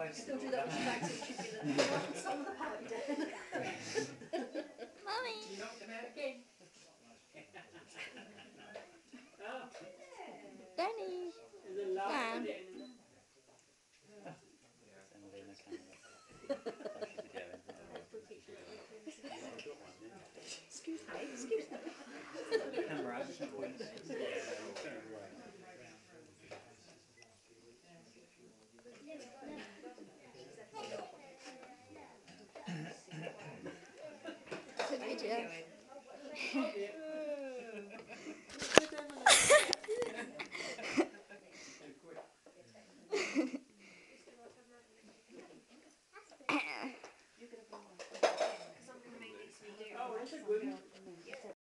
Still do that, which is active, which is good. Some of the palette